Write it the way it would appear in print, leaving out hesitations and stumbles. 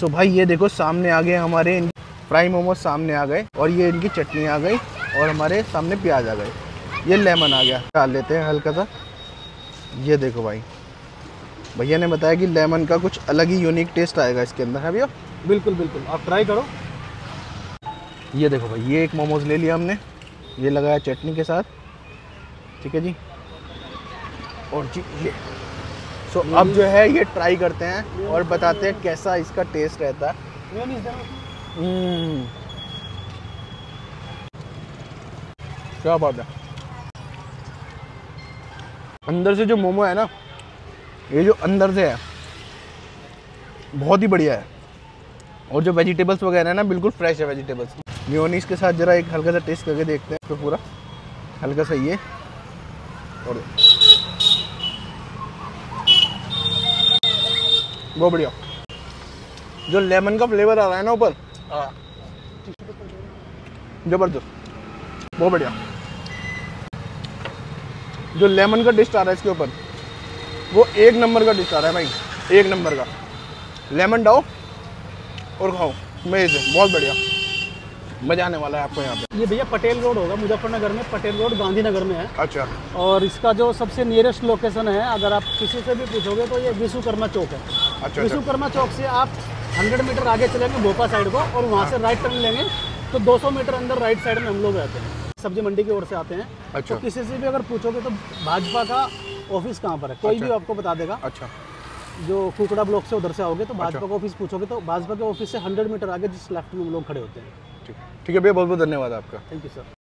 सो भाई ये देखो सामने आ गए हमारे फ्राई मोमोज, सामने आ गए और ये इनकी चटनी आ गई और हमारे सामने प्याज आ गए। ये लेमन आ गया, डाल लेते हैं हल्का सा। ये देखो भाई, भैया ने बताया कि लेमन का कुछ अलग ही यूनिक टेस्ट आएगा इसके अंदर, है भैया? बिल्कुल बिल्कुल, आप ट्राई करो। ये देखो भाई, ये एक मोमोज ले लिया हमने, ये लगाया चटनी के साथ, ठीक है जी। और जी ये सो अब जो है ये ट्राई करते हैं और बताते हैं कैसा इसका टेस्ट रहता है। क्या बात है, अंदर से जो मोमो है ना, ये जो अंदर से है बहुत ही बढ़िया है। और जो वेजिटेबल्स वगैरह है ना, बिल्कुल फ्रेश है वेजिटेबल्स। मेयोनीज के साथ जरा एक हल्का सा टेस्ट करके देखते हैं तो पूरा हल्का सा ये, और बहुत बढ़िया। जो लेमन का फ्लेवर आ रहा है ना ऊपर, जबरदस्त, बहुत बढ़िया। जो लेमन का डिश आ रहा है इसके ऊपर, वो एक नंबर का डिश आ रहा है भाई, एक नंबर का। लेमन डालो और खाओ, मजे से, बहुत बढ़िया, मजा आने वाला है आपको यहाँ पे। ये भैया पटेल रोड होगा, मुजफ्फरनगर में पटेल रोड गांधीनगर में है। अच्छा। और इसका जो सबसे नियरेस्ट लोकेशन है, अगर आप किसी से भी पूछोगे तो ये विश्वकर्मा चौक है। अच्छा। विश्वकर्मा चौक से आप 100 मीटर आगे चलेंगे भोपा साइड को, और वहाँ से राइट टर्न लेंगे तो 200 मीटर अंदर राइट साइड में हम लोग रहते हैं, सब्जी मंडी की ओर से आते हैं। अच्छा। तो किसी से भी अगर पूछोगे तो भाजपा का ऑफिस कहाँ पर है, कोई भी आपको बता देगा। अच्छा। जो कुकड़ा ब्लॉक से उधर से आओगे तो भाजपा का ऑफिस पूछोगे तो भाजपा के ऑफिस से 100 मीटर आगे जिस लेफ्ट में हम लोग खड़े होते हैं। ठीक है भैया, बहुत बहुत धन्यवाद आपका। Thank you sir.